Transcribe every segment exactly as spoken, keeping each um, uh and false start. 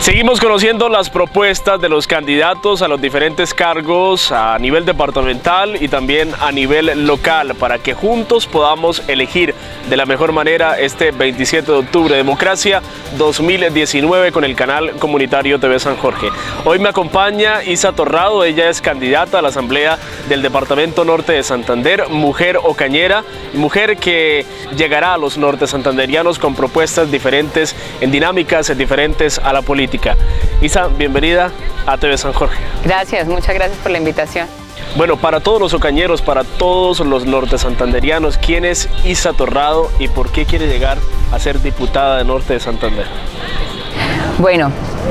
Seguimos conociendo las propuestas de los candidatos a los diferentes cargos a nivel departamental y también a nivel local para que juntos podamos elegir de la mejor manera este veintisiete de octubre. Democracia dos mil diecinueve con el canal comunitario T V San Jorge. Hoy me acompaña Isa Torrado, ella es candidata a la Asamblea del Departamento Norte de Santander, mujer ocañera, mujer que llegará a los norte santanderianos con propuestas diferentes, en dinámicas diferentes a la política. Isa, bienvenida a T V San Jorge. Gracias, muchas gracias por la invitación. Bueno, para todos los ocañeros, para todos los norte santanderianos, ¿quién es Isa Torrado y por qué quiere llegar a ser diputada de Norte de Santander? Bueno,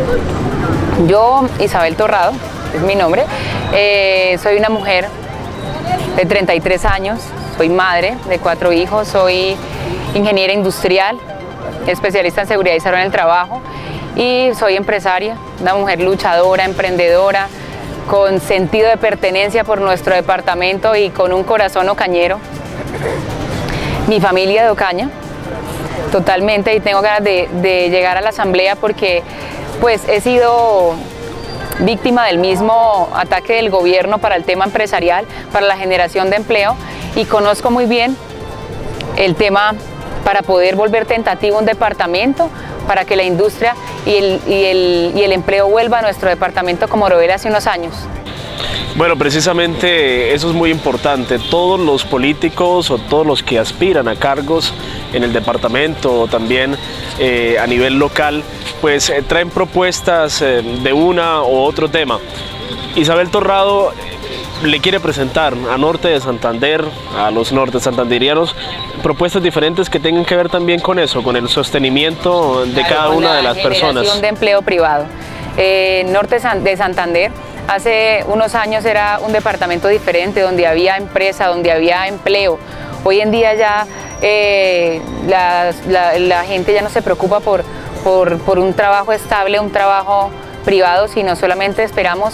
yo, Isabel Torrado, es mi nombre, eh, soy una mujer de treinta y tres años, soy madre de cuatro hijos, soy ingeniera industrial, especialista en seguridad y salud en el trabajo, y soy empresaria, una mujer luchadora, emprendedora, con sentido de pertenencia por nuestro departamento y con un corazón ocañero. Mi familia de Ocaña, totalmente, y tengo ganas de, de llegar a la asamblea porque pues he sido víctima del mismo ataque del gobierno para el tema empresarial, para la generación de empleo, y conozco muy bien el tema para poder volver tentativo un departamento, para que la industria y el, y el, y el empleo vuelva a nuestro departamento como lo era hace unos años. Bueno, precisamente eso es muy importante. Todos los políticos o todos los que aspiran a cargos en el departamento o también eh, a nivel local, pues eh, traen propuestas eh, de una u otro tema. Isabel Torrado le quiere presentar a Norte de Santander, a los norte santanderianos, propuestas diferentes que tengan que ver también con eso, con el sostenimiento de cada una de las personas. Generación de empleo privado. Eh, Norte de Santander hace unos años era un departamento diferente, donde había empresa, donde había empleo. Hoy en día ya eh, la, la, la gente ya no se preocupa por, por, por un trabajo estable, un trabajo privado, sino solamente esperamos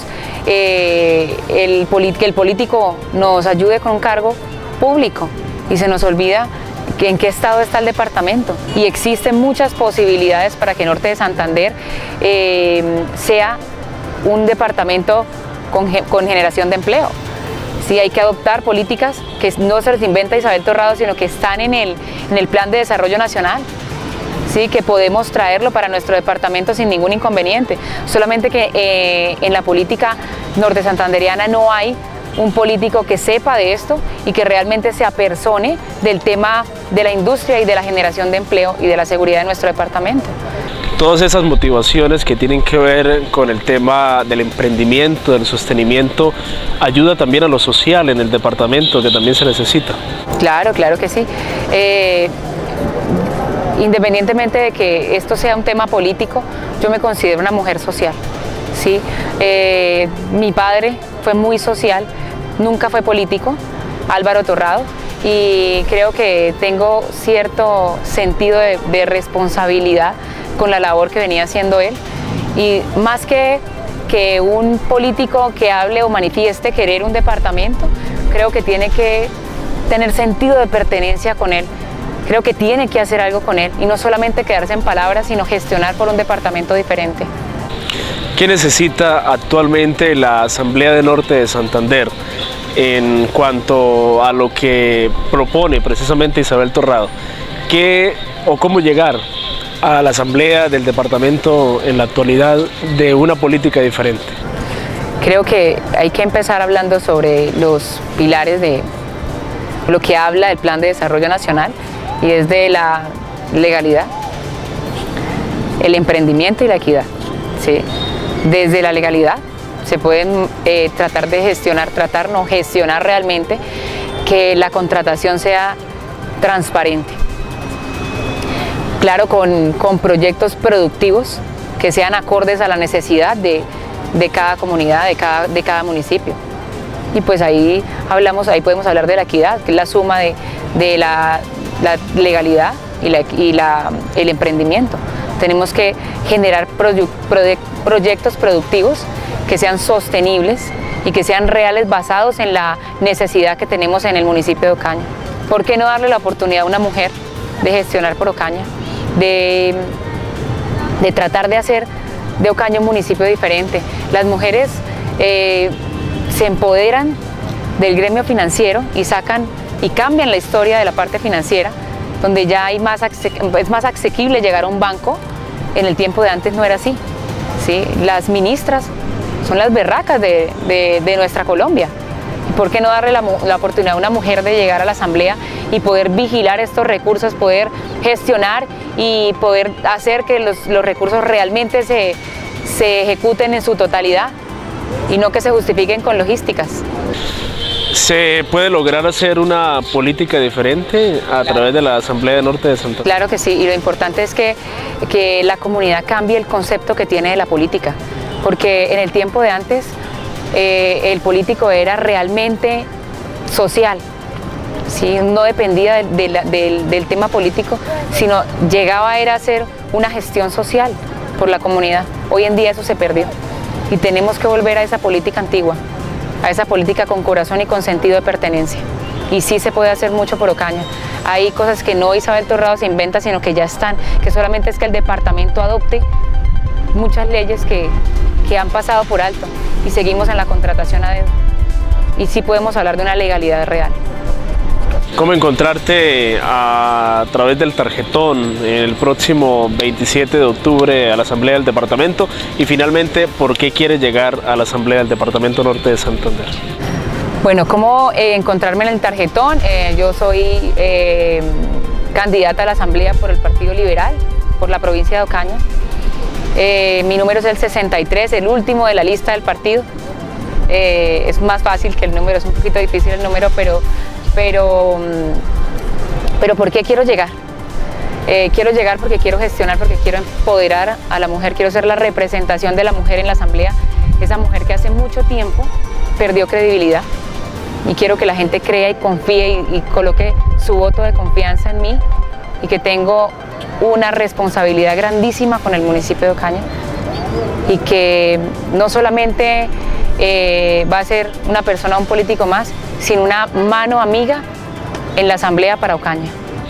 eh, el, que el político nos ayude con un cargo público y se nos olvida que en qué estado está el departamento. Y existen muchas posibilidades para que Norte de Santander eh, sea un departamento con, con generación de empleo. Sí, hay que adoptar políticas que no se les inventa Isabel Torrado, sino que están en el, en el Plan de Desarrollo Nacional. Sí, que podemos traerlo para nuestro departamento sin ningún inconveniente. Solamente que eh, en la política norte santanderiana no hay un político que sepa de esto y que realmente se apersone del tema de la industria y de la generación de empleo y de la seguridad de nuestro departamento. Todas esas motivaciones que tienen que ver con el tema del emprendimiento, del sostenimiento, ayuda también a lo social en el departamento, que también se necesita. Claro, claro que sí. Eh, Independientemente de que esto sea un tema político, yo me considero una mujer social. ¿Sí? Eh, mi padre fue muy social, nunca fue político, Álvaro Torrado, y creo que tengo cierto sentido de, de responsabilidad con la labor que venía haciendo él. Y más que, que un político que hable o manifieste querer un departamento, creo que tiene que tener sentido de pertenencia con él. Creo que tiene que hacer algo con él y no solamente quedarse en palabras, sino gestionar por un departamento diferente. ¿Qué necesita actualmente la Asamblea de Norte de Santander en cuanto a lo que propone precisamente Isabel Torrado? ¿Qué o cómo llegar a la Asamblea del departamento en la actualidad de una política diferente? Creo que hay que empezar hablando sobre los pilares de lo que habla el Plan de Desarrollo Nacional, y es de la legalidad, el emprendimiento y la equidad. ¿Sí? Desde la legalidad se pueden eh, tratar de gestionar, tratar no, gestionar realmente que la contratación sea transparente. Claro, con, con proyectos productivos que sean acordes a la necesidad de, de cada comunidad, de cada, de cada municipio. Y pues ahí hablamos, ahí podemos hablar de la equidad, que es la suma de, de la, la legalidad y, la, y la, el emprendimiento. Tenemos que generar proye, proye, proyectos productivos que sean sostenibles y que sean reales, basados en la necesidad que tenemos en el municipio de Ocaña. ¿Por qué no darle la oportunidad a una mujer de gestionar por Ocaña? De, de tratar de hacer de Ocaña un municipio diferente. Las mujeres eh, se empoderan del gremio financiero y sacan y cambian la historia de la parte financiera, donde ya hay más es más asequible llegar a un banco. En el tiempo de antes no era así, ¿sí? Las ministras son las berracas de, de, de nuestra Colombia. ¿Por qué no darle la, la oportunidad a una mujer de llegar a la asamblea y poder vigilar estos recursos, poder gestionar y poder hacer que los, los recursos realmente se, se ejecuten en su totalidad y no que se justifiquen con logísticas? ¿Se puede lograr hacer una política diferente a Claro. través de la Asamblea de Norte de Santander? Claro que sí, y lo importante es que, que la comunidad cambie el concepto que tiene de la política, porque en el tiempo de antes eh, el político era realmente social, ¿sí? No dependía de, de la, del, del tema político, sino llegaba era a hacer una gestión social por la comunidad. Hoy en día eso se perdió y tenemos que volver a esa política antigua, a esa política con corazón y con sentido de pertenencia. Y sí se puede hacer mucho por Ocaña. Hay cosas que no Isabel Torrado se inventa, sino que ya están, que solamente es que el departamento adopte muchas leyes que, que han pasado por alto y seguimos en la contratación a dedo. Y sí podemos hablar de una legalidad real. ¿Cómo encontrarte a través del tarjetón el próximo veintisiete de octubre a la Asamblea del Departamento? Y finalmente, ¿por qué quieres llegar a la Asamblea del Departamento Norte de Santander? Bueno, ¿cómo eh, encontrarme en el tarjetón? Eh, yo soy eh, candidata a la Asamblea por el Partido Liberal, por la provincia de Ocaña. Eh, mi número es el sesenta y tres, el último de la lista del partido. Eh, es más fácil que el número, es un poquito difícil el número, pero... Pero, pero ¿por qué quiero llegar? Eh, quiero llegar porque quiero gestionar, porque quiero empoderar a la mujer, quiero ser la representación de la mujer en la asamblea, esa mujer que hace mucho tiempo perdió credibilidad y quiero que la gente crea y confíe y, y coloque su voto de confianza en mí y que tengo una responsabilidad grandísima con el municipio de Ocaña y que no solamente eh, va a ser una persona, un político más, sino una mano amiga en la Asamblea para Ocaña.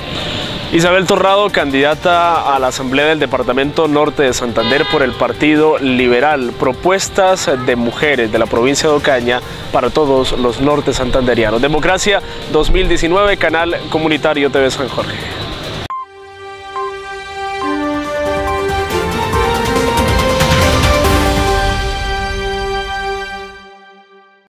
Isabel Torrado, candidata a la Asamblea del Departamento Norte de Santander por el Partido Liberal. Propuestas de mujeres de la provincia de Ocaña para todos los norte santanderianos. Democracia dos mil diecinueve, Canal Comunitario T V San Jorge.